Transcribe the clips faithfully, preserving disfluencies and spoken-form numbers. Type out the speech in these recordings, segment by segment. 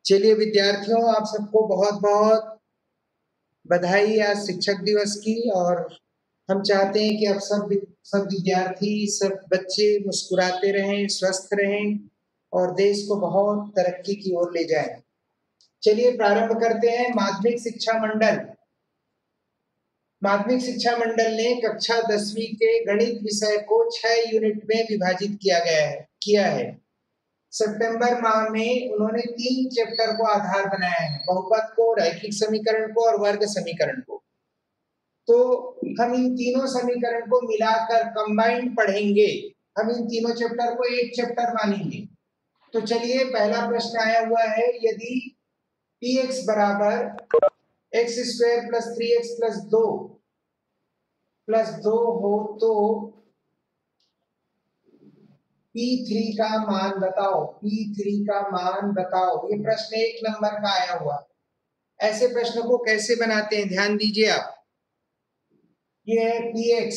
चलिए विद्यार्थियों, आप सबको बहुत बहुत बधाई आज शिक्षक दिवस की। और हम चाहते हैं कि आप सब सब विद्यार्थी, सब बच्चे मुस्कुराते रहें, स्वस्थ रहें और देश को बहुत तरक्की की ओर ले जाएं। चलिए प्रारंभ करते हैं। माध्यमिक शिक्षा मंडल माध्यमिक शिक्षा मंडल ने कक्षा दसवीं के गणित विषय को छह यूनिट में विभाजित किया गया है किया है सितंबर माह में उन्होंने तीन चैप्टर को आधार बनाया है, बहुपद को, रैखिक समीकरण को और वर्ग समीकरण को। तो हम इन तीनों समीकरण को मिलाकर कंबाइंड पढ़ेंगे। हम इन तीनों चैप्टर को एक चैप्टर मानेंगे। तो चलिए पहला प्रश्न आया हुआ है, यदि px बराबर x square plus three x plus दो प्लस दो हो तो पी थ्री का मान बताओ। पी थ्री का मान बताओ, ये प्रश्न एक नंबर का आया हुआ। ऐसे प्रश्न को कैसे बनाते हैं, ध्यान दीजिए आप। ये है पी एक्स,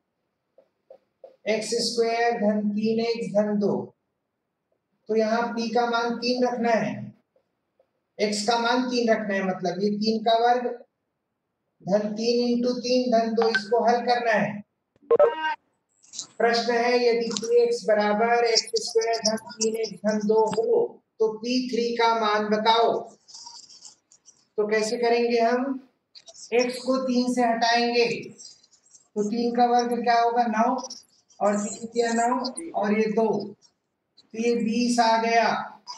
एक्स स्क्वायर धन तीन एक्स धन दो। तो यहाँ p का मान तीन रखना है, x का मान तीन रखना है, मतलब ये तीन का वर्ग धन तीन इंटू तीन धन दो, इसको हल करना है। प्रश्न है, यदि px बराबर एक्स स्क्वायर धन तीन एक्स धन दो हो तो पी थ्री का मान बताओ। तो कैसे करेंगे हम, x को तीन से हटाएंगे तो तीन का वर्ग क्या होगा, नौ, और तीन किया नौ और ये दो, तो ये बीस आ गया।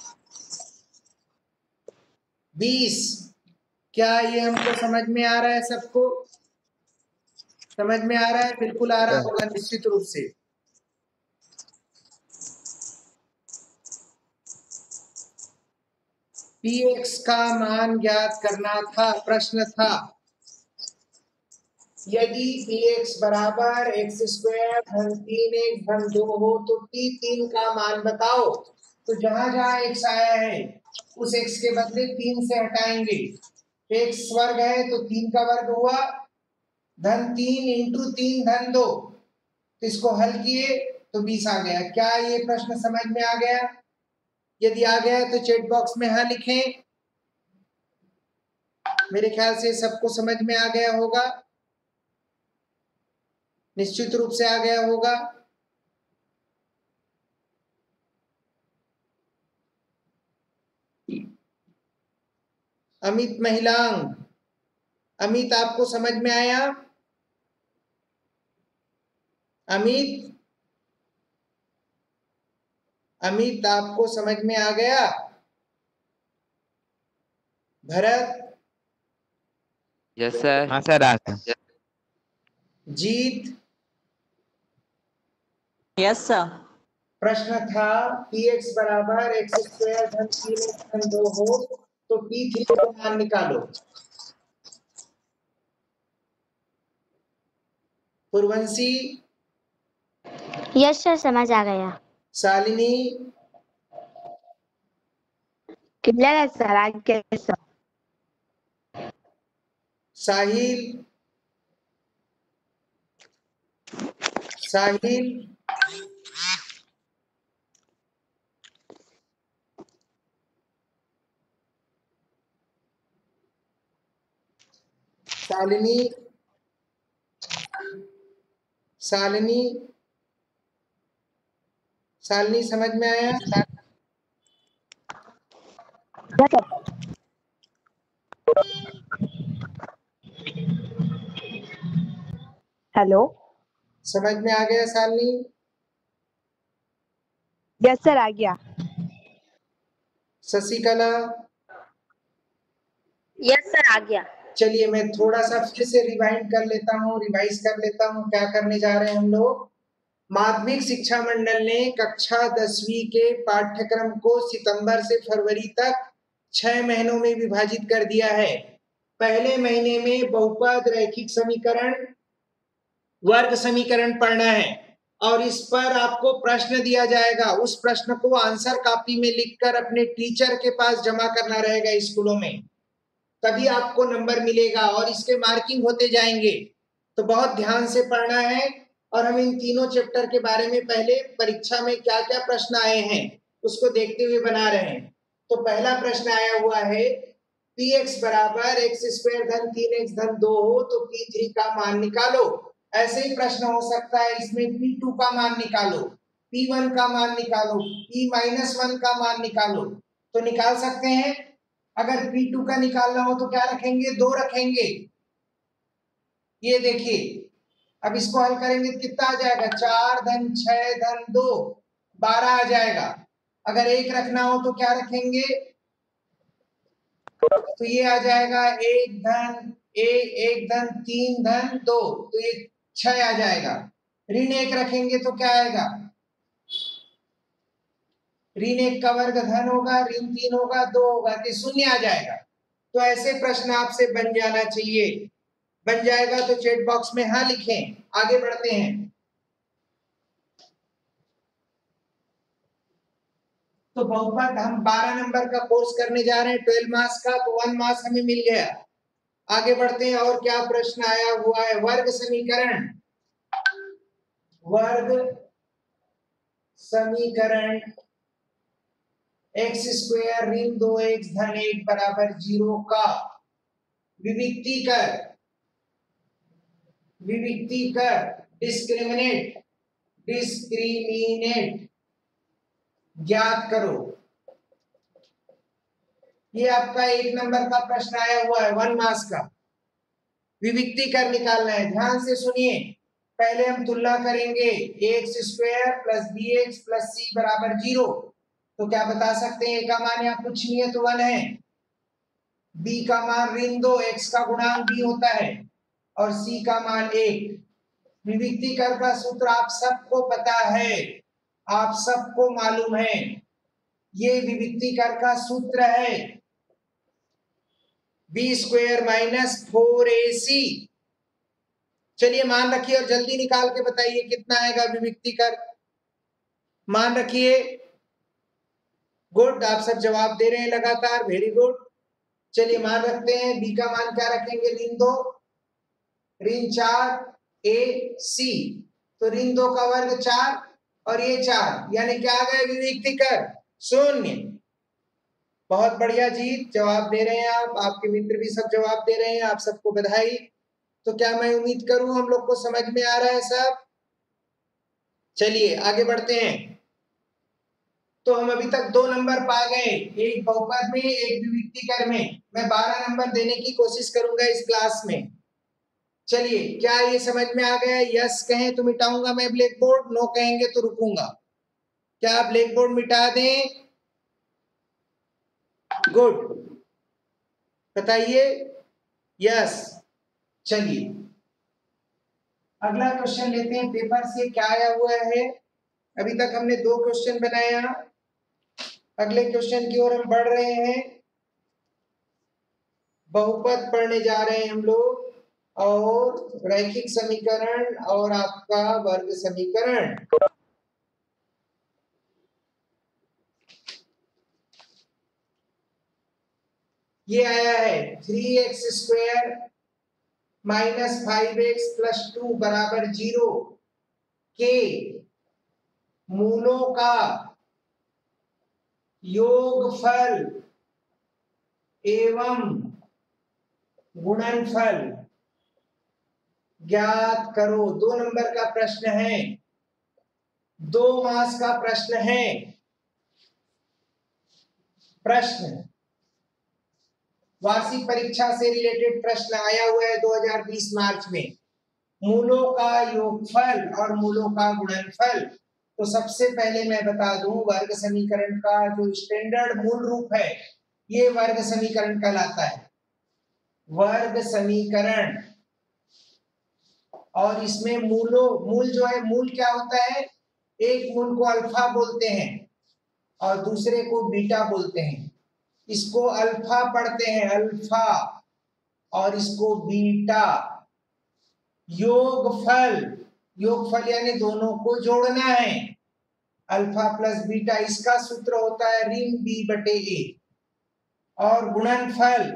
बीस। क्या ये हमको समझ में आ रहा है? सबको समझ में आ रहा है? बिल्कुल आ रहा होगा निश्चित रूप से। px का मान ज्ञात करना था, प्रश्न था यदि px बराबर एक्स स्क्वायर धन तीन एक्स धन दो हो तो p तीन का मान बताओ। तो जहां जहां x आया है उस x के बदले तीन से हटाएंगे। x वर्ग है तो तीन का वर्ग हुआ धन तीन इंटू तीन धन दो, तो इसको हल किए तो बीस आ गया। क्या ये प्रश्न समझ में आ गया? यदि आ गया तो चैट बॉक्स में हाँ लिखें। मेरे ख्याल से सबको समझ में आ गया होगा, निश्चित रूप से आ गया होगा। अमित महिलांग, अमित आपको समझ में आया? अमित अमित आपको समझ में आ गया? भरत? Yes sir. हाँ सर, आ गया। जीत? Yes sir. प्रश्न था px बराबर एक्स स्क्वायर धन तीन एक्स धन दो हो तो p थ्री का मान निकालो। पूर्वंशी? यस सर, समझ आ गया। शालिनी? क्लियर है सर, आ गया सर। साहिल? साहिल? शालिनी? शालिनी? शालिनी समझ में आया? हेलो, समझ में आ गया शालिनी? यस सर, आ गया। शशिकला? यस सर, आ गया। चलिए मैं थोड़ा सा फिर से रिवाइंड कर लेता हूँ, रिवाइज कर लेता हूँ। क्या करने जा रहे हैं हम लोग? माध्यमिक शिक्षा मंडल ने कक्षा दसवीं के पाठ्यक्रम को सितंबर से फरवरी तक छह महीनों में विभाजित कर दिया है। पहले महीने में बहुपद, रैखिक समीकरण, वर्ग समीकरण पढ़ना है और इस पर आपको प्रश्न दिया जाएगा। उस प्रश्न को आंसर कॉपी में लिखकर अपने टीचर के पास जमा करना रहेगा स्कूलों में, तभी आपको नंबर मिलेगा और इसके मार्किंग होते जाएंगे। तो बहुत ध्यान से पढ़ना है। और हम इन तीनों चैप्टर के बारे में पहले परीक्षा में क्या क्या प्रश्न आए हैं उसको देखते हुए बना रहे हैं। तो पहला प्रश्न आया हुआ है पी एक्स बराबर एक्स स्क्वायर धन तीन एक्स धन दो हो तो पी थ्री का मान निकालो। ऐसे ही प्रश्न हो सकता है इसमें पी टू का मान निकालो, पी वन का मान निकालो, पी माइनस वन का मान निकालो, तो निकाल सकते हैं। अगर पी टू का निकालना हो तो क्या रखेंगे, दो रखेंगे। ये देखिए अब इसको हल करेंगे तो कितना आ जाएगा, चार धन छह धन दो, बारह आ जाएगा। अगर एक रखना हो तो क्या रखेंगे, तो ये आ जाएगा एक धन एक एक धन तीन धन दो, तो ये छह आ जाएगा। ऋण एक रखेंगे तो क्या आएगा, ऋण एक का वर्ग धन होगा, ऋण तीन होगा, दो होगा, तो शून्य आ जाएगा। तो ऐसे प्रश्न आपसे बन जाना चाहिए। बन जाएगा तो चैट बॉक्स में हाँ लिखें। आगे बढ़ते हैं। तो बहुपद हम बारह नंबर का कोर्स करने जा रहे हैं, ट्वेल्व मार्क्स का, तो वन मार्क्स हमें मिल गया। आगे बढ़ते हैं और क्या प्रश्न आया हुआ है। वर्ग समीकरण, वर्ग समीकरण एक्स स्क्वायर ऋण दो एक्स धन एक बराबर जीरो का विविक्ती कर, विविक्ती कर डिस्क्रिमिनेट, डिस्क्रिमिनेट ज्ञात करो। ये आपका एक नंबर का प्रश्न आया हुआ है, वन मार्क्स का। विविक्ती कर निकालना है, ध्यान से सुनिए। पहले हम तुलना करेंगे x square plus B x plus C बराबर जीरो। तो क्या बता सकते हैं, ए का मान यहाँ कुछ नहीं है तो वन है, बी का मान ऋण दो, एक्स का गुणांक बी होता है और सी का मान एक। विविक्ती कर का सूत्र आप सबको पता है, आप सबको मालूम है, ये विविक्ती कर का सूत्र है B square minus four A C. चलिए मान रखिए और जल्दी निकाल के बताइए कितना आएगा विविक्ती कर। मान रखिए, गुड, आप सब जवाब दे रहे हैं लगातार, वेरी गुड। चलिए मान रखते हैं, बी का मान क्या रखेंगे, ऋण दो, ऋण चार ए सी, तो ऋण दो का वर्ग चार और ये चार, यानी क्या आ गए विविक्ती कर शून्य। बहुत बढ़िया जी, जवाब दे रहे हैं आप, आपके मित्र भी सब जवाब दे रहे हैं, आप सबको बधाई। तो क्या मैं उम्मीद करूं हम लोग को समझ में आ रहा है सब। चलिए आगे बढ़ते हैं। तो हम अभी तक दो नंबर पा गए, एक बहुपद में एक विविक्ती कर में। मैं बारह नंबर देने की कोशिश करूंगा इस क्लास में। चलिए क्या ये समझ में आ गया, यस कहें तो मिटाऊंगा मैं ब्लैक बोर्ड, नो कहेंगे तो रुकूंगा। क्या ब्लैक बोर्ड मिटा दें, गुड, बताइए यस। चलिए अगला क्वेश्चन लेते हैं पेपर से, क्या आया हुआ है। अभी तक हमने दो क्वेश्चन बनाया, अगले क्वेश्चन की ओर हम बढ़ रहे हैं। बहुपद पढ़ने जा रहे हैं हम लोग, और रैखिक समीकरण और आपका वर्ग समीकरण। ये आया है three x square minus five x plus two बराबर जीरो के मूलों का योगफल एवं गुणनफल ज्ञात करो। दो नंबर का प्रश्न है, दो मास का प्रश्न है। प्रश्न वार्षिक परीक्षा से रिलेटेड प्रश्न आया हुआ है दो हज़ार बीस मार्च में। मूलों का योगफल और मूलों का गुणनफल। तो सबसे पहले मैं बता दूं, वर्ग समीकरण का जो स्टैंडर्ड मूल रूप है, ये वर्ग समीकरण कहलाता है, वर्ग समीकरण। और इसमें मूलों, मूल जो है, मूल क्या होता है, एक मूल को अल्फा बोलते हैं और दूसरे को बीटा बोलते हैं। इसको अल्फा पढ़ते हैं, अल्फा, और इसको बीटा। योगफल, योगफल यानी दोनों को जोड़ना है, अल्फा प्लस बीटा, इसका सूत्र होता है ऋण बी बटे ए। और गुणनफल,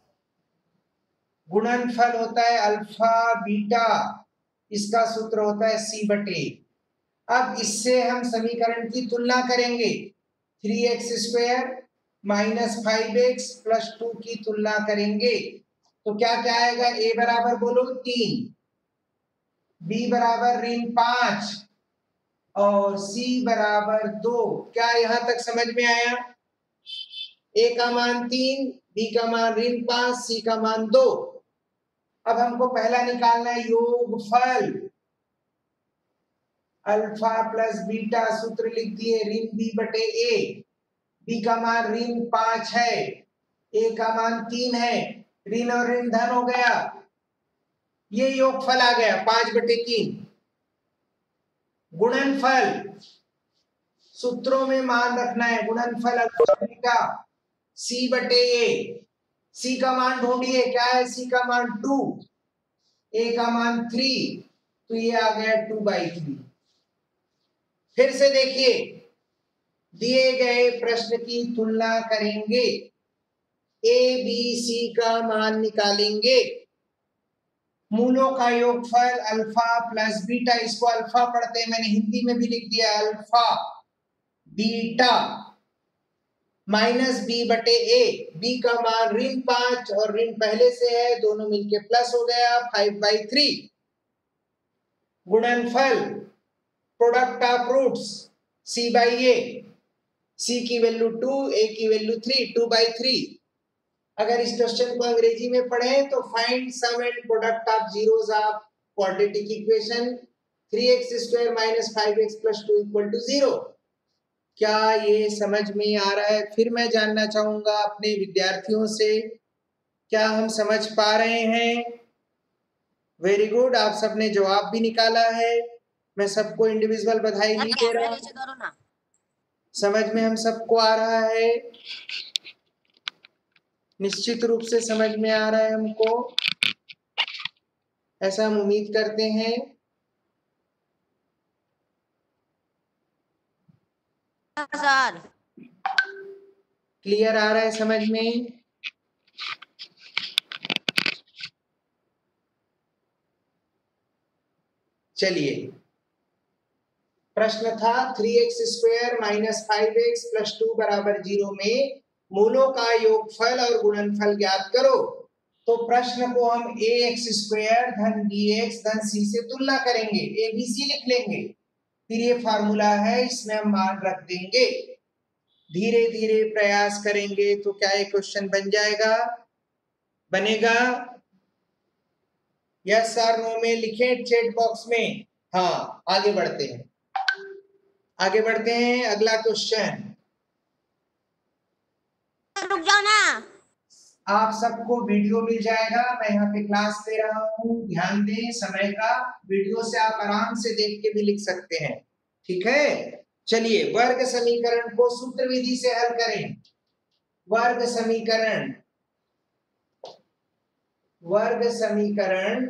गुणनफल होता है अल्फा बीटा, इसका सूत्र होता है सी बटे। अब इससे हम समीकरण की तुलना करेंगे, three x square minus five x plus two की तुलना करेंगे तो क्या क्या आएगा? ए बराबर बोलो तीन, बी बराबर ऋण पांच और सी बराबर दो। क्या यहां तक समझ में आया? ए का मान तीन, बी का मान ऋण पांच, सी का मान दो। अब हमको पहला निकालना है योगफल। अल्फा प्लस बीटा सूत्र लिख दिए ऋण बी बटे ए। बी का मान ऋण पांच है, ए का मान तीन है, ऋण और ऋण धन हो गया, ये योगफल आ गया पांच बटे तीन। गुणनफल सूत्रों में मान रखना है, गुणनफल अल्फा बीटा सी बटे ए। सी का मान ढूंढिए, क्या है सी का मान? टू, ए का मान थ्री, तो ये आ गया टू बाई थ्री। फिर से देखिए, दिए गए प्रश्न की तुलना करेंगे, ए बी सी का मान निकालेंगे, मूलों का योगफल अल्फा प्लस बीटा, इसको अल्फा पढ़ते हैं, मैंने हिंदी में भी लिख दिया अल्फा बीटा माइनस बी बटे ए। बी का मान ऋण पांच और ऋण पहले से है, दोनों मिलके प्लस हो गया फाइव बाई थ्री। गुणनफल product of roots C by A, C की वैल्यू टू, ए की value three, two by three. अगर इस क्वेश्चन को अंग्रेजी में पढ़ें तो find sum and product of zeros of quadratic equation three x square minus five x plus two equal to zero. क्या ये समझ में आ रहा है? फिर मैं जानना चाहूंगा अपने विद्यार्थियों से, क्या हम समझ पा रहे हैं? वेरी गुड, आप सबने जवाब भी निकाला है। मैं सबको इंडिविजुअल बधाई नहीं दे रहा हूं, समझ में हम सबको आ रहा है, निश्चित रूप से समझ में आ रहा है हमको, ऐसा हम उम्मीद करते हैं। सर क्लियर आ रहा है समझ में? चलिए, प्रश्न था three x square minus five x plus two बराबर जीरो में मूलों का योगफल और गुणनफल ज्ञात करो। तो प्रश्न को हम ए एक्स स्क्वायर धन बी एक्स धन सी से तुलना करेंगे, ए बी सी लिख लेंगे, फिर ये फार्मूला है, इसमें हम मान रख देंगे, धीरे धीरे प्रयास करेंगे तो क्या ये क्वेश्चन बन जाएगा? बनेगा? यस सर नो में लिखें चैट बॉक्स में। हाँ, आगे बढ़ते हैं, आगे बढ़ते हैं। अगला क्वेश्चन, रुक जाओ ना। आप सबको वीडियो मिल जाएगा, मैं यहाँ पे क्लास दे रहा हूँ, ध्यान दें समय का। वीडियो से आप आराम से देख के भी लिख सकते हैं, ठीक है? चलिए, वर्ग समीकरण को सूत्र विधि से हल करें। वर्ग समीकरण, वर्ग समीकरण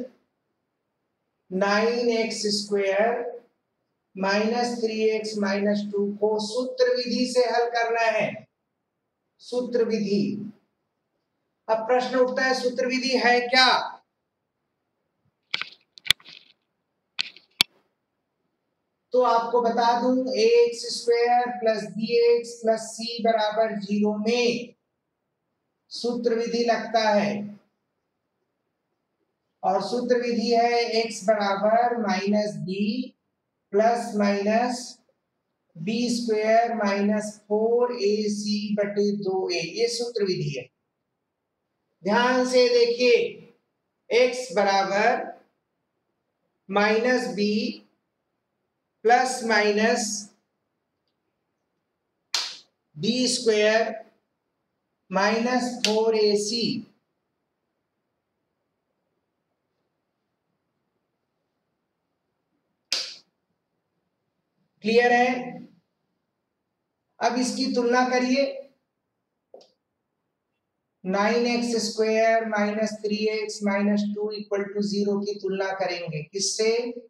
nine x square minus three x minus two को सूत्र विधि से हल करना है, सूत्र विधि। अब प्रश्न उठता है सूत्र विधि है क्या? तो आपको बता दूं, A x square plus B x plus C बराबर जीरो में सूत्र विधि लगता है, और सूत्र विधि है x बराबर minus B plus minus B square minus four A C बटे दो ए, ये सूत्र विधि है। ध्यान से देखिए, x बराबर minus B plus minus B square minus four A C, clear है? अब इसकी तुलना करिए, nine x square minus three x minus two equal to zero की तुलना करेंगे किससे?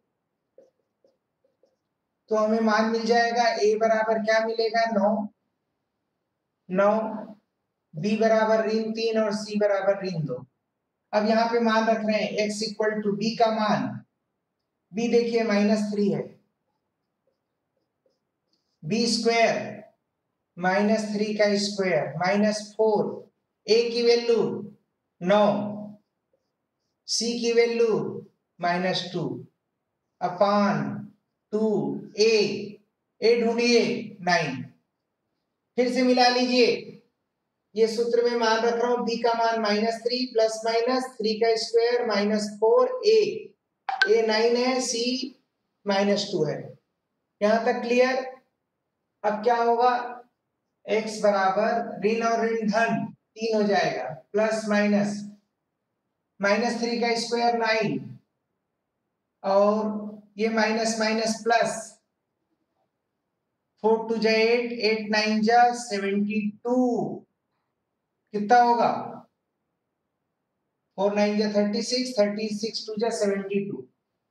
तो हमें मान मिल जाएगा, a बराबर क्या मिलेगा? नौ, नौ, b बराबर ऋण तीन और c बराबर ऋण दो। अब यहाँ पे मान रख रहे हैं x इक्वल टू b का मान, b देखिए माइनस थ्री है, b स्क्वायर माइनस थ्री का स्क्वायर माइनस फोर, ए की वैल्यू नौ, सी की value minus two upon two, A A ढूंढिए नाइन। फिर से मिला लीजिए, ये सूत्र में मान रख रहा हूं, बी का मान minus three plus minus three का square minus four, A A nine है, सी माइनस टू है। यहां तक क्लियर। अब क्या होगा, x बराबर ऋण और ऋण धन तीन हो जाएगा, प्लस माइनस माइनस थ्री का स्क्वायर नाइन और ये minus minus plus, four two जा एट, एट नाइन जा सेवेंटी टू, कितना होगा, फोर नाइन जा thirty six, thirty six two जा सेवेंटी टू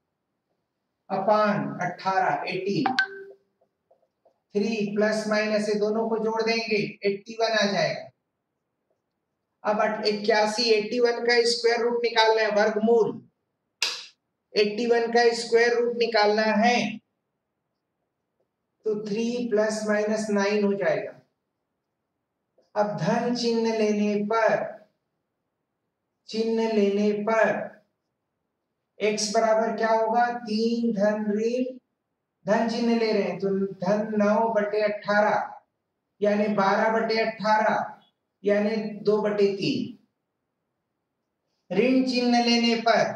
अपान अठारह एटीन, थ्री प्लस माइनस ये दोनों को जोड़ देंगे इक्यासी आ जाएगा। अब इक्यासी, इक्यासी का स्क्वायर रूट निकालना है, वर्गमूल इक्यासी का स्क्वायर रूट निकालना है, तो थ्री प्लस माइनस नाइन हो जाएगा। अब धन चिन्ह लेने पर, चिन्ह लेने पर x बराबर क्या होगा, तीन धन ऋण, धन चिन्ह ले रहे हैं तो धन नौ बटे अठारह यानी बारह बटे अठारह यानी दो बटे तीन। ऋण चिन्ह लेने पर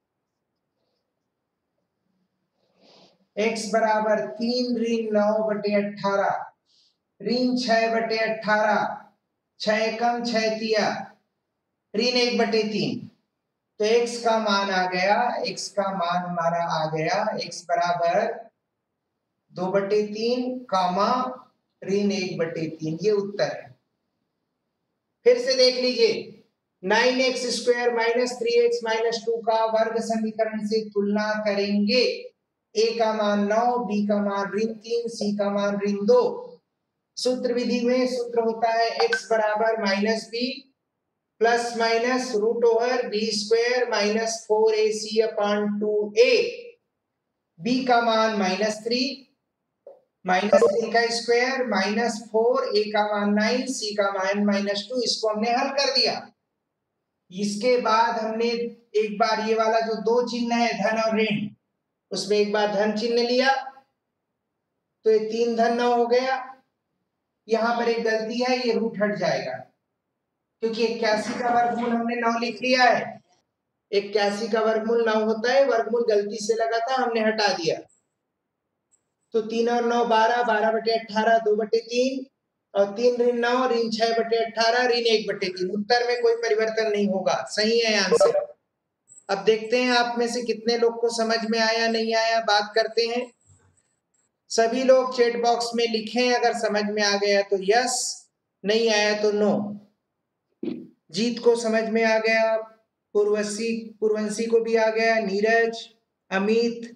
x बराबर तीन ऋण नौ बटे अठारह, ऋण छह बटे अठारह, छह कम छह तिया ऋण एक बटे तीन, तो x का मान आ गया, x का मान हमारा आ गया, x बराबर दो बटे तीन कामा ऋण एक बटे तीन, ये उत्तर है। फिर से देख लीजिए, nine x square minus three x minus two का वर्ग समीकरण से तुलना करेंगे। a का मान नौ, b का मान ऋण तीन, c का मान ऋण दो। सूत्र विधि में सूत्र होता है x बराबर minus B plus minus root over B square minus four A C upon two A. b का मान माइनस थ्री, माइनस थ्री का स्क्वायर माइनस फोर, ए का मान नाइन, सी का मान माइनस टू। इसको हमने हल कर दिया। इसके बाद हमने एक बार ये वाला जो दो चिन्ह है धन और ऋण, उसमें एक बार धन चिन्ह लिया तो ये तीन धन नौ हो गया। यहां पर एक गलती है, ये रूट हट जाएगा क्योंकि इक्यासी का वर्गमूल हमने नौ लिख लिया है। इक्यासी का वर्गमूल नौ होता है, वर्गमूल गलती से लगा था, हमने हटा दिया। तो तीन और नौ बारह, बारह बटे अठारह दो बटे तीन और तीन ऋण नौ ऋण छह बटे अठारह ऋण एक बटे तीन। उत्तर में कोई परिवर्तन नहीं होगा, सही है आंसर। अब देखते हैं आप में से कितने लोग को समझ में आया नहीं आया, बात करते हैं। सभी लोग चैट बॉक्स में लिखें, अगर समझ में आ गया तो यस, नहीं आया तो नो। जीत को समझ में आ गया, पूर्वशी पूर्वंशी को भी आ गया, नीरज, अमित,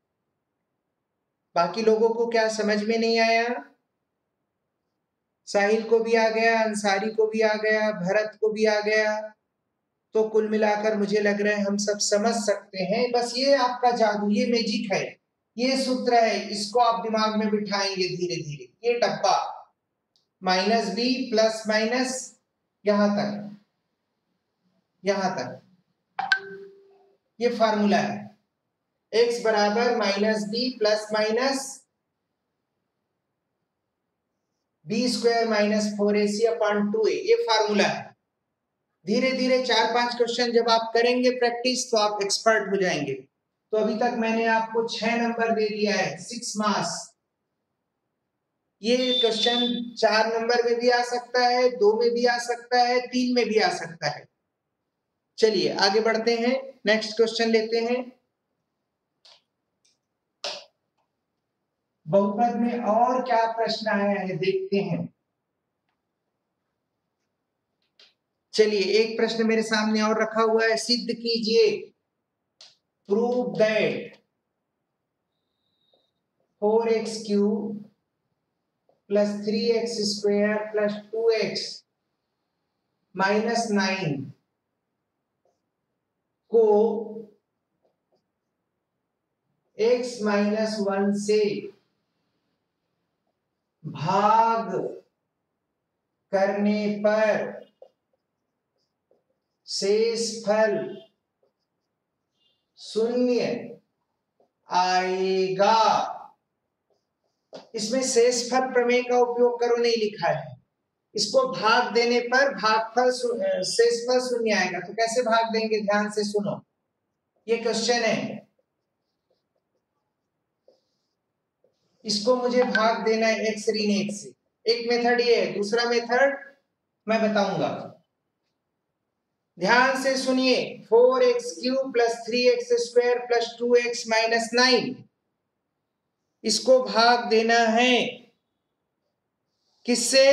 बाकी लोगों को क्या समझ में नहीं आया? साहिल को भी आ गया, अंसारी को भी आ गया, भरत को भी आ गया। तो कुल मिलाकर मुझे लग रहा है हम सब समझ सकते हैं। बस ये आपका जादू, ये मैजिक है, ये सूत्र है, इसको आप दिमाग में बिठाएंगे धीरे धीरे। ये डब्बा माइनस बी प्लस माइनस यहां तक, यहां तक ये फार्मूला है। x बराबर minus B plus minus B square minus four A C upon two A, ये फार्मूला है। धीरे धीरे चार पांच क्वेश्चन जब आप करेंगे प्रैक्टिस तो आप एक्सपर्ट हो जाएंगे। तो अभी तक मैंने आपको छह नंबर दे दिया है, सिक्स मार्क्स। ये क्वेश्चन चार नंबर में भी आ सकता है, दो में भी आ सकता है, तीन में भी आ सकता है। चलिए आगे बढ़ते हैं, नेक्स्ट क्वेश्चन लेते हैं। बहुपद में और क्या प्रश्न आया है देखते हैं। चलिए एक प्रश्न मेरे सामने और रखा हुआ है, सिद्ध कीजिए, prove that four x cube plus three x square plus two x minus nine को x माइनस वन से भाग करने पर शेषफल शून्य आएगा। इसमें शेषफल प्रमेय का उपयोग करो नहीं लिखा है। इसको भाग देने पर भागफल शेषफल शून्य आएगा। तो कैसे भाग देंगे, ध्यान से सुनो, ये क्वेश्चन है। इसको मुझे भाग देना है एक्स ऋण एक से। एक मेथड ये है, दूसरा मेथड मैं बताऊंगा, ध्यान से सुनिए। Four x cube plus three x square plus two x minus nine, इसको भाग देना है किससे,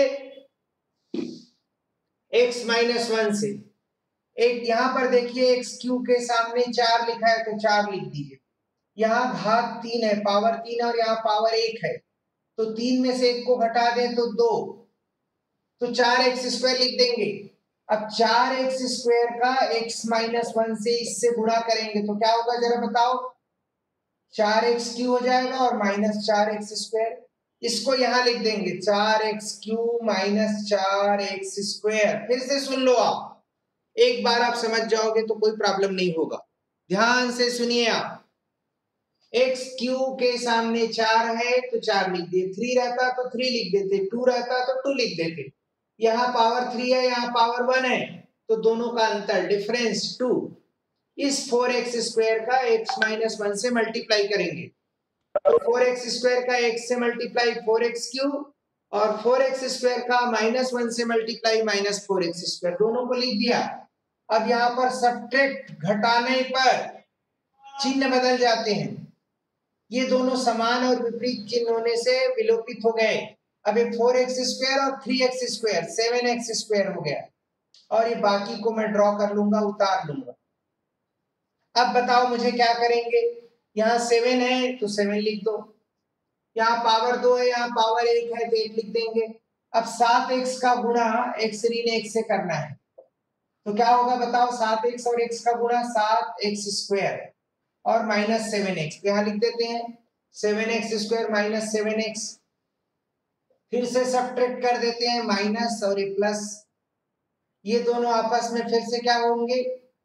x माइनस वन से। एक यहां पर देखिए एक्स क्यूब के सामने चार लिखा है तो चार लिख दीजिए। यहाँ घात तीन है, पावर तीन, और यहाँ पावर एक है, तो तीन में से एक को घटा दें तो दो, तो चार एक्स स्क्वायर लिख देंगे। अब चार एक्स स्क्वायर का x माइनस वन से इससे गुणा करेंगे तो क्या होगा जरा बताओ, चार एक्स क्यू हो जाएगा और माइनस चार एक्स स्क्वायर। इसको यहां लिख देंगे चार एक्स क्यू माइनस चार एक्स स्क्वायर। फिर से सुन लो, आप एक बार आप समझ जाओगे तो कोई प्रॉब्लम नहीं होगा। ध्यान से सुनिए आप, एक्स क्यू के सामने चार है तो चार लिख दिए, थ्री रहता तो थ्री लिख देते, टू रहता तो टू लिख देते। यहाँ पावर थ्री है, यहाँ पावर वन है, तो दोनों का अंतर डिफरेंस टू। इस फोर एक्स स्क्वायर का x माइनस वन से मल्टीप्लाई करेंगे तो फोर एक्स स्क्वायर का x से मल्टीप्लाई फोर एक्स क्यूब, और फोर एक्स स्क्वायर का माइनस वन से multiply minus four x square, दोनों को लिख दिया। अब यहाँ पर सब्ट्रैक्ट घटाने पर चिन्ह बदल जाते हैं, ये दोनों समान और विपरीत चिन्ह होने से विलोपित हो गए। अब ये फोर एक्स स्क्वायर और three x square seven x square हो गया, और ये बाकी को मैं ड्रॉ कर लूंगा, उतार लूंगा। अब बताओ मुझे क्या करेंगे, यहाँ सेवन है तो सेवन लिख दो, यहाँ पावर दो है, यहाँ पावर एक है तो एक लिख देंगे। अब सात एक्स का गुणा एक्स ऋण एक से करना है तो क्या होगा बताओ, सात एक्स और एक्स का गुणा सात एक्स स्क्वायर और माइनस सेवन एक्स, यहाँ लिख देते हैं seven x square minus seven x. फिर से सब्ट्रैक्ट कर देते हैं, माइनस और एक प्लस, ये दोनों आपस में फिर से क्या होंगे,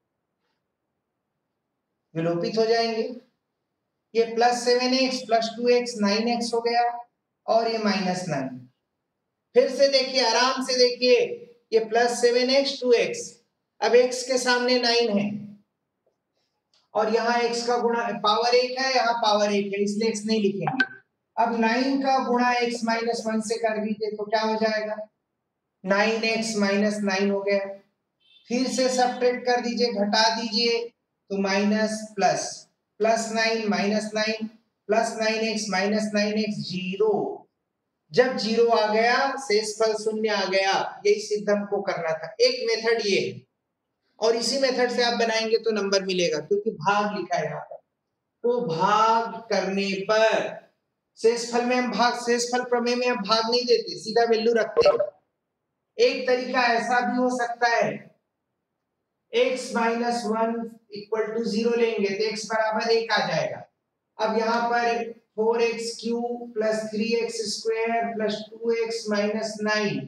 विलोपित हो जाएंगे। ये plus seven x plus two x nine x हो गया, और ये माइनस नाइन। फिर से देखिए, आराम से देखिए, ये plus seven x two x, अब एक्स के सामने नाइन है और यहाँ एक्स का गुणा पावर एक है, यहाँ पावर एक है, इसलिए एक्स नहीं लिखेंगे। अब नाइन का गुणा एक्स माइनस वन से कर दीजिए तो क्या हो जाएगा, नाइन एक्स माइनस नाइन हो गया। फिर से सब्ट्रैक्ट कर दीजिए, घटा दीजिए तो minus plus, plus nine minus nine plus nine x minus nine x zero. जब जीरो आ गया शेषफल शून्य आ गया, यही सिद्ध हमको करना था। एक मेथड ये है, और इसी मेथड से आप बनाएंगे तो नंबर मिलेगा, क्योंकि भाग लिखा है यहाँ पर। तो भाग करने पर शेषफल में हम भाग शेषफल प्रमेय में हम भाग नहीं देते, सीधा वैल्यू रखते हैं। एक तरीका ऐसा भी हो सकता है, x minus one equal to zero लेंगे तो x बराबर एक आ जाएगा। अब यहाँ पर four x cube plus three x square plus two x minus nine,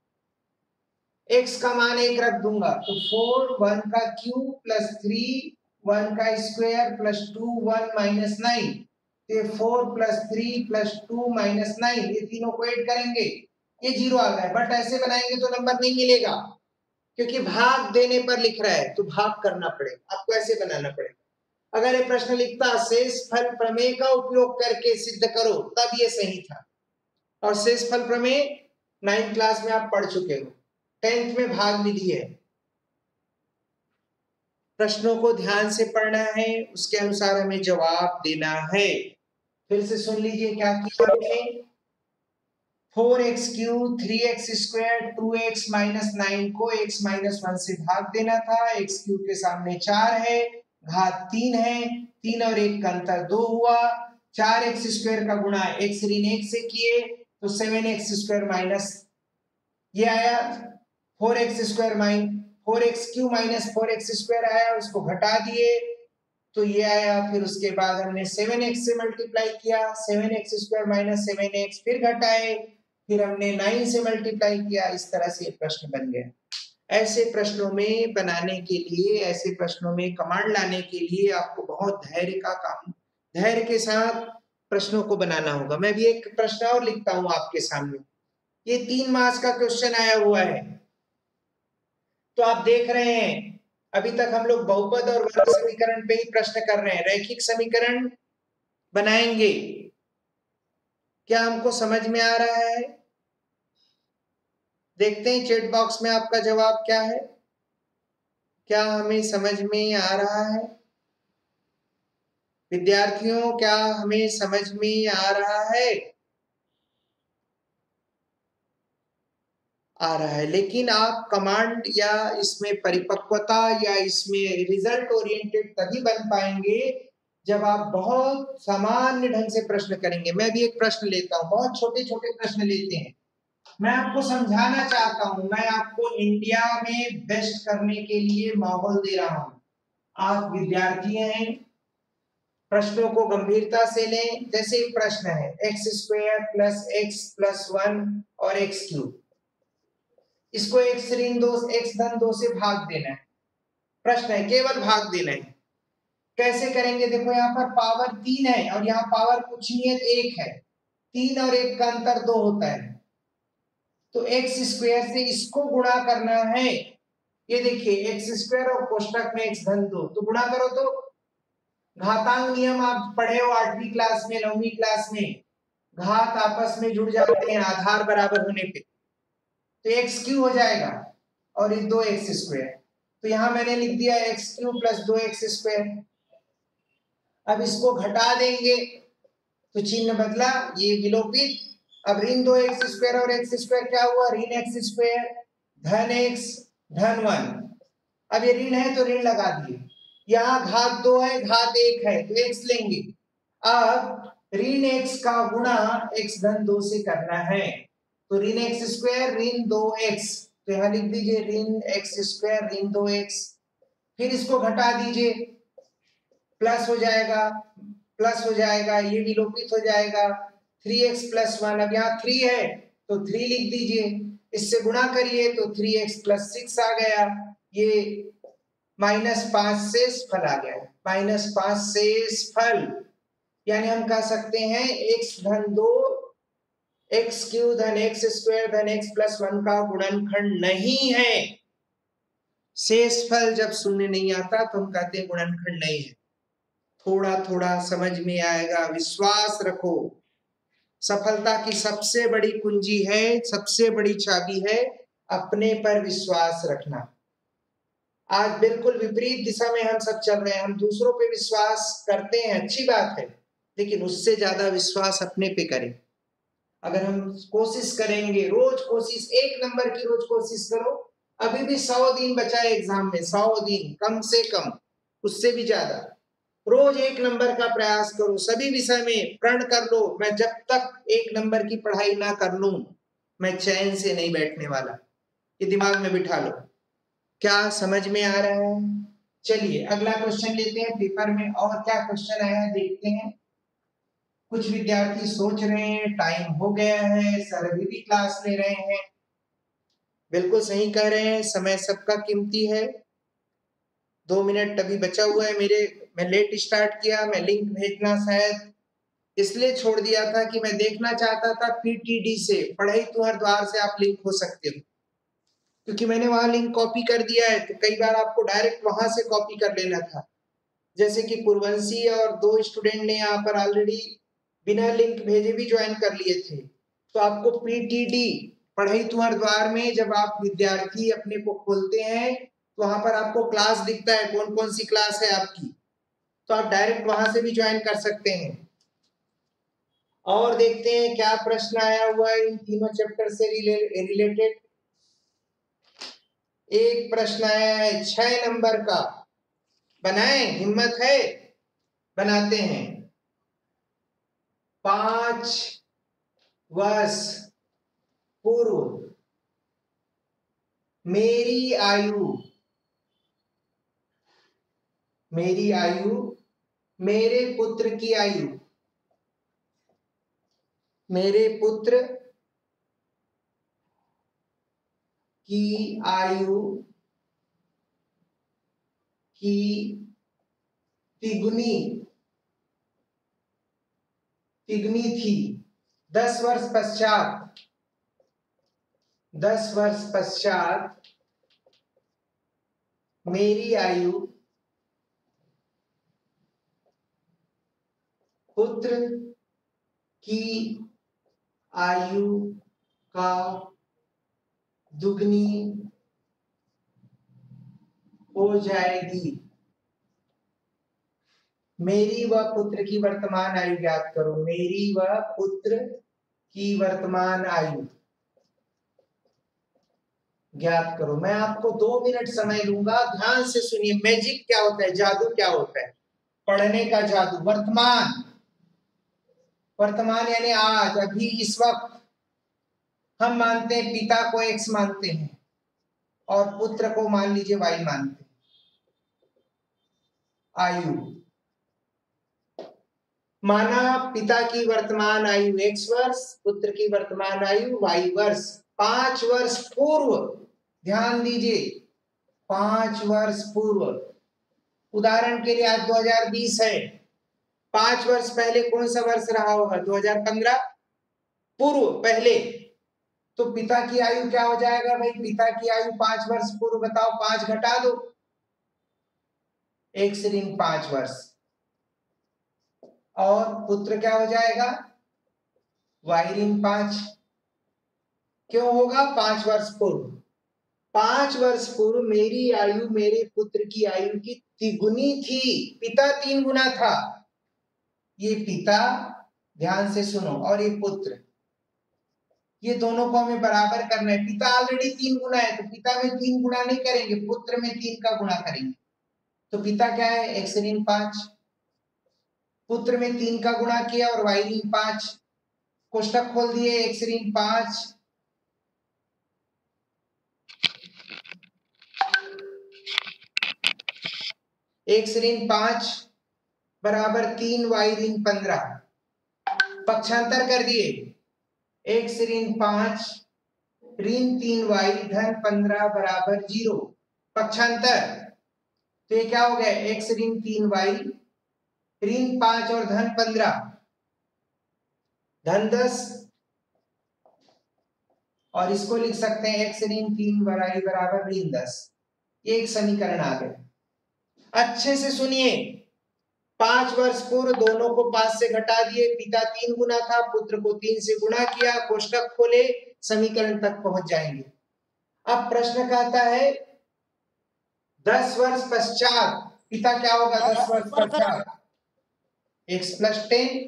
x का मान एक रख दूंगा तो फोर वन का क्यूब प्लस थ्री वन का square plus two one minus nine, तो four plus three plus two minus nine, ये तीनों को ऐड करेंगे, ये जीरो आ गया। बट ऐसे बनाएंगे तो नंबर नहीं मिलेगा, क्योंकि भाग देने पर लिख रहा है तो भाग करना पड़ेगा, आपको ऐसे बनाना पड़ेगा। अगर ये प्रश्न लिखता शेषफल प्रमेय का उपयोग करके सिद्ध करो, तब ये सही था। और शेषफल प्रमेय नाइन्थ क्लास में आप पढ़ चुके हो, टेंथ में भाग विधि है। प्रश्नों को ध्यान से पढ़ना है, उसके अनुसार हमें जवाब देना है। फिर से सुन लीजिए क्या किया हमने, four x cube three x square two x minus nine को x माइनस वन से भाग देना था। एक्स क्यूब के सामने चार है, घात तीन है, तीन और एक का अंतर दो हुआ। चार एक्स स्क्वायर का गुणा x ऋण एक से किए तो सेवन एक्स स्क्वायर माइनस ये आया, four x square minus four x cube minus four x square आया, उसको घटा दिए तो ये आया। फिर उसके बाद हमने सेवन एक्स से मल्टीप्लाई किया, seven x square minus seven x, फिर घटाए फिर हमने नाइन से मल्टीप्लाई किया, इस तरह से प्रश्न बन गया। ऐसे प्रश्नों में बनाने के लिए, ऐसे प्रश्नों में कमांड लाने के लिए आपको बहुत धैर्य का काम, धैर्य के साथ प्रश्नों को बनाना होगा। मैं भी एक प्रश्न और लिखता हूं आपके सामने। ये तीन मार्क्स का क्वेश्चन आया हुआ है। तो आप देख रहे हैं अभी तक हम लोग बहुपद और वर्ग समीकरण पे ही प्रश्न कर रहे हैं। रैखिक समीकरण बनाएंगे। क्या हमको समझ में आ रहा है? देखते हैं चैट बॉक्स में आपका जवाब क्या है। क्या हमें समझ में आ रहा है विद्यार्थियों? क्या हमें समझ में आ रहा है? आ रहा है, लेकिन आप कमांड या इसमें परिपक्वता या इसमें रिजल्ट ओरिएंटेड तभी बन पाएंगे जब आप बहुत सामान्य ढंग से प्रश्न करेंगे। मैं भी एक प्रश्न लेता हूं, बहुत छोटे छोटे प्रश्न लेते हैं। मैं आपको समझाना चाहता हूं, मैं आपको इंडिया में बेस्ट करने के लिए माहौल दे रहा हूं। आप विद्यार्थी हैं, प्रश्नों को गंभीरता से लें। जैसे एक प्रश्न है x square plus x plus one और एक्स क्यूब, इसको एक्स ऋण दो एक्स धन दो से भाग देना है। प्रश्न है केवल भाग देना है। कैसे करेंगे? देखो यहाँ पर पावर तीन है और यहाँ पावर कुछ नहीं है, एक है। तीन और एक का अंतर दो होता है, तो एक्स स्क्वायर से इसको गुणा करना है। ये देखिए एक्स स्क्वायर और कोष्टक में एक्स धन दो, तो गुणा करो तो घातांक नियम आप पढ़े हो आठवीं क्लास में, नौवीं क्लास में। घात आपस में जुड़ जाते हैं आधार बराबर होने पे, तो एक्स क्यू हो जाएगा और ये दो एक्स स्क्वायर। तो यहां मैंने लिख दिया एक्स क्यू प्लस दो एक्स स्क्वायर। अब इसको घटा देंगे तो चिन्ह बदला, ये विलोपित। अब ऋण दो एक्स स्क्वायर और एक्स स्क्वायर क्या हुआ? ऋण एक्स स्क्वायर धन एक्स धन वन। अब ये ऋण है तो ऋण लगा दिए। यहाँ घात दो है, घात एक है, तो एक्स लेंगे। अब ऋण एक्स का गुणा एक्स धन दो से करना है, तो ऋण एक्स स्क्वायर ऋण दो एक्स, तो यहाँ लिख दीजिए ऋण एक्स स्क्वायर ऋण दो एक्स। फिर इसको घटा दीजिए, प्लस हो जाएगा, प्लस हो जाएगा, ये विलोपित हो जाएगा। थ्री एक्स प्लस वन, अब यहाँ थ्री है तो थ्री लिख दीजिए, इससे गुणा करिए तो थ्री एक्स प्लस सिक्स आ गया। ये माइनस पांच शेष फल आ गया, माइनस पांच शेष फल। यानी हम कह सकते हैं एक्स धन दो एक्स क्यू धन एक्स स्क्वायर धन एक्स प्लस वन का गुणनखंड नहीं है। शेष फल जब शून्य नहीं आता तो हम कहते हैं गुणनखंड नहीं है। थोड़ा थोड़ा समझ में आएगा, विश्वास रखो। सफलता की सबसे बड़ी कुंजी है, सबसे बड़ी चाबी है अपने पर विश्वास रखना। आज बिल्कुल विपरीत दिशा में हम सब चल रहे हैं। हम दूसरों पे विश्वास करते हैं, अच्छी बात है, लेकिन उससे ज्यादा विश्वास अपने पे करें। अगर हम कोशिश करेंगे, रोज कोशिश, एक नंबर की रोज कोशिश करो। अभी भी सौ दिन बचा है एग्जाम में, सौ दिन कम से कम, उससे भी ज्यादा। रोज एक नंबर का प्रयास करो, सभी विषय में प्रण कर लो, मैं जब तक एक नंबर की पढ़ाई ना कर लूं मैं चैन से नहीं बैठने वाला। ये दिमाग में बिठा लो। क्या समझ में आ रहा है? चलिए अगला क्वेश्चन लेते हैं। पेपर में और क्या क्वेश्चन आया है देखते हैं। कुछ विद्यार्थी सोच रहे हैं टाइम हो गया है, सर अभी भी क्लास ले रहे हैं। बिल्कुल सही कह रहे हैं, समय सबका कीमती है। दो मिनट अभी बचा हुआ है मेरे, मैं लेट स्टार्ट किया। मैं लिंक भेजना शायद इसलिए छोड़ दिया था कि मैं देखना चाहता था पीटीडी से, पढ़ई तुहर द्वार से आप लिंक हो सकते हो, क्योंकि मैंने वहां लिंक कॉपी कर दिया है, तो कई बार आपको डायरेक्ट वहां से कॉपी कर लेना था। जैसे कि पूर्वंशी और दो स्टूडेंट ने यहाँ पर ऑलरेडी बिना लिंक भेजे भी ज्वाइन कर लिए थे। तो आपको पीटीडी पढ़ई तुहर द्वार में जब आप विद्यार्थी अपने को खोलते हैं तो वहां पर आपको क्लास दिखता है, कौन कौन सी क्लास है आपकी, तो आप डायरेक्ट वहां से भी ज्वाइन कर सकते हैं। और देखते हैं क्या प्रश्न आया हुआ है इन तीनों चैप्टर से रिलेटेड। एक प्रश्न आया है छह नंबर का, बनाएं, हिम्मत है, बनाते हैं। पांच वर्ष पूर्व मेरी आयु मेरी आयु मेरे पुत्र की आयु मेरे पुत्र की आयु की तिगुनी तिगुनी थी। दस वर्ष पश्चात दस वर्ष पश्चात मेरी आयु पुत्र की आयु का दुगनी हो जाएगी। मेरी व पुत्र की वर्तमान आयु ज्ञात करो। मेरी व पुत्र की वर्तमान आयु ज्ञात करो। मैं आपको दो मिनट समय लूंगा, ध्यान से सुनिए। मैजिक क्या होता है, जादू क्या होता है, पढ़ने का जादू। वर्तमान वर्तमान यानी आज, अभी, इस वक्त। हम मानते हैं पिता को एक्स मानते हैं और पुत्र को मान लीजिए वाई मानते हैं। आयु माना पिता की वर्तमान आयु एक्स वर्ष, पुत्र की वर्तमान आयु वाई वर्ष। पांच वर्ष पूर्व, ध्यान दीजिए, पांच वर्ष पूर्व। उदाहरण के लिए आज दो हज़ार बीस है, पांच वर्ष पहले कौन सा वर्ष रहा होगा? दो हज़ार पंद्रह पूर्व, पहले। तो पिता की आयु क्या हो जाएगा भाई? पिता की आयु पांच वर्ष पूर्व, बताओ, पांच घटा दो, एक से ऋण पांच वर्ष। और पुत्र क्या हो जाएगा? वाई ऋण पांच। क्यों होगा? पांच वर्ष पूर्व। पांच वर्ष पूर्व मेरी आयु मेरे पुत्र की आयु की तिगुनी थी। पिता तीन गुना था, ये पिता, ध्यान से सुनो, और ये पुत्र, ये दोनों को हमें बराबर करना है। पिता ऑलरेडी तीन गुना है, तो पिता में तीन गुना नहीं करेंगे, पुत्र में तीन का गुणा करेंगे। तो पिता क्या है? एक्स ऋण पांच। पुत्र में तीन का गुणा किया और वाई ऋण पांच। कोष्टक खोल दिए, एक्स ऋण पांच एक्स ऋण पांच बराबर तीन वाई ऋण पंद्रह। पक्षांतर कर दिए, एक्स ऋण पांच ऋण तीन वाई धन पंद्रह बराबर जीरो। पक्षांतर, तो ये क्या हो गया? एक्स ऋण तीन वाई ऋण पांच और धन पंद्रह, धन दस। और इसको लिख सकते हैं एक्स ऋण तीन वाई बराबर ऋण दस। ये एक समीकरण आ गया। अच्छे से सुनिए, पांच वर्ष पूर्व दोनों को पांच से घटा दिए, पिता तीन गुना था, पुत्र को तीन से गुणा किया, कोष्टक खोले, समीकरण तक पहुंच जाएंगे। अब प्रश्न कहता है दस वर्ष पश्चात पिता क्या होगा? दस वर्ष पश्चात एक्स प्लस टेन,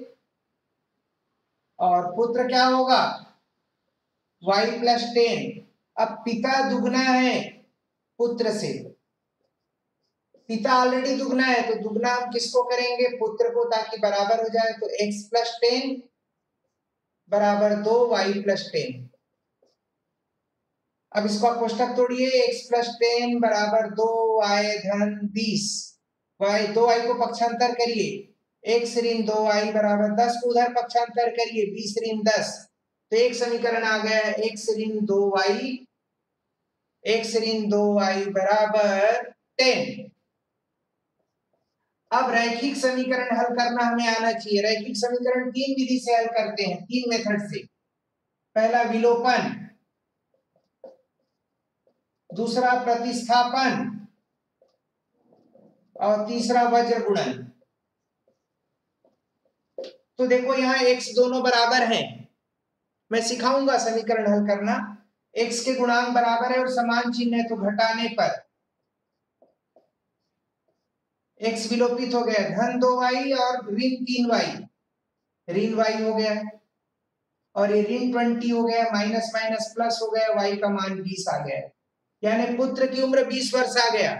और पुत्र क्या होगा? Y plus ten. अब पिता दुगना है पुत्र से, पिता ऑलरेडी दुगना है, तो दुगना हम किसको करेंगे? पुत्र को, ताकि बराबर हो जाए। तो x प्लस टेन बराबर दो वाई प्लस टेन। अब इसको कोष्टक तोड़िए, x प्लस टेन बराबर दो वाई धन बीस। वाई दो वाई को पक्षांतर करिए, x ऋण दो वाई बराबर दस को उधर पक्षांतर करिए, बीस ऋण दस। तो एक समीकरण आ गया है, x ऋण दो वाई x ऋण दो वाई बराबर टेन। अब रैखिक समीकरण हल करना हमें आना चाहिए। रैखिक समीकरण तीन विधि से हल करते हैं, तीन मेथड से। पहला विलोपन, दूसरा प्रतिस्थापन, और तीसरा वज्र गुणन। तो देखो यहाँ x दोनों बराबर हैं, मैं सिखाऊंगा समीकरण हल करना। x के गुणांक बराबर है और समान चिन्ह है, तो घटाने पर x विलोपित हो गया, धन दो वाई और ऋण तीन वाई, ऋण वाई हो गया, और ये ऋण ट्वेंटी हो गया, माइनस माइनस प्लस हो गया, वाई का मान बीस आ गया, यानी पुत्र की उम्र बीस वर्ष आ गया।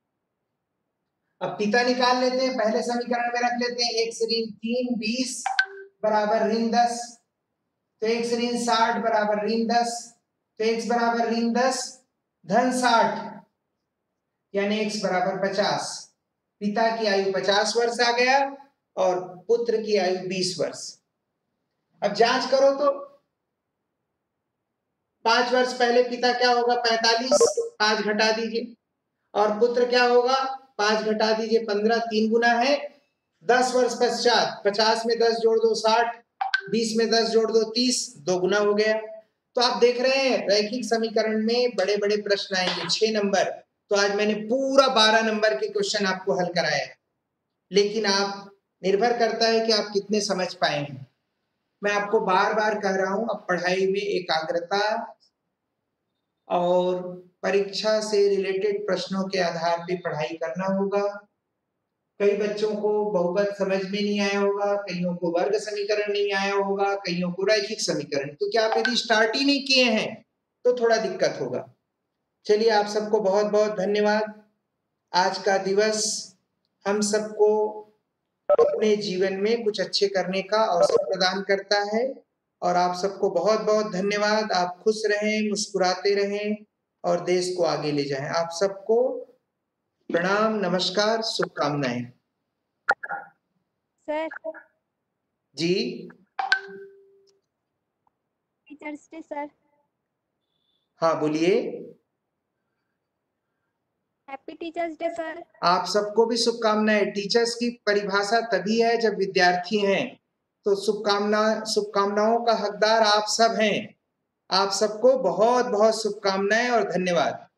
अब पिता निकाल लेते हैं, पहले समीकरण में रख लेते हैं, एक्स ऋण तीन बीस बराबर ऋण दस, तो एक्स ऋण साठ बराबर ऋण दस, तो एक्स बराबर ऋण दस धन साठ, यानी एक्स बराबर पचास। पिता की आयु पचास वर्ष आ गया और पुत्र की आयु बीस वर्ष। अब जांच करो तो पांच वर्ष पहले पिता क्या होगा? पैंतालीस, पांच घटा दीजिए। और पुत्र क्या होगा? पांच घटा दीजिए पंद्रह, तीन गुना है। दस वर्ष पश्चात पचास में दस जोड़ दो साठ, बीस में दस जोड़ दो तीस, दो गुना हो गया। तो आप देख रहे हैं रैखिक समीकरण में बड़े बड़े प्रश्न आएंगे, छह नंबर। तो आज मैंने पूरा बारह नंबर के क्वेश्चन आपको हल कराया है, लेकिन आप निर्भर करता है कि आप कितने समझ पाए हैं। मैं आपको बार बार कह रहा हूं, अब पढ़ाई में एकाग्रता और परीक्षा से रिलेटेड प्रश्नों के आधार पे पढ़ाई करना होगा। कई बच्चों को बहुपद समझ में नहीं आया होगा, कईयों को वर्ग समीकरण नहीं आया होगा, कईयों को रैखिक समीकरण, क्योंकि आप यदि स्टार्ट ही नहीं किए हैं तो थोड़ा दिक्कत होगा। चलिए, आप सबको बहुत बहुत धन्यवाद। आज का दिवस हम सबको अपने जीवन में कुछ अच्छे करने का अवसर प्रदान करता है, और आप सबको बहुत बहुत धन्यवाद। आप खुश रहें, मुस्कुराते रहें और देश को आगे ले जाएं। आप सबको प्रणाम, नमस्कार, शुभकामनाएं। सर, जी टीचर्स डे सर। हाँ, बोलिए। Happy teachers day sir. आप सबको भी शुभकामनाएं। टीचर्स की परिभाषा तभी है जब विद्यार्थी हैं, तो शुभकामना शुभकामनाओं का हकदार आप सब हैं। आप सबको बहुत बहुत शुभकामनाएं और धन्यवाद।